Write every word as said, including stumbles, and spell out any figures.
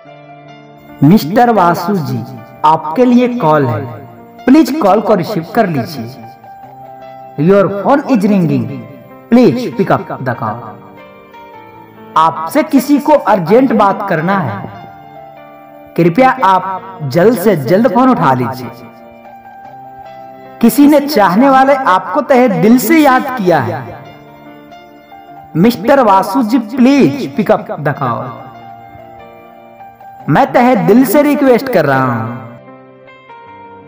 Mister Vasu जी, आपके लिए call है, प्लीज कॉल को रिसीव कर लीजिए। Your phone is ringing, please pick up the call. आपसे किसी को अर्जेंट बात करना है, कृपया आप जल्द से जल्द फोन उठा लीजिए। किसी ने चाहने वाले आपको तहे दिल से याद किया है। Mister Vasu ji, please pick up the call. मैं तहे दिल से रिक्वेस्ट कर रहा हूं,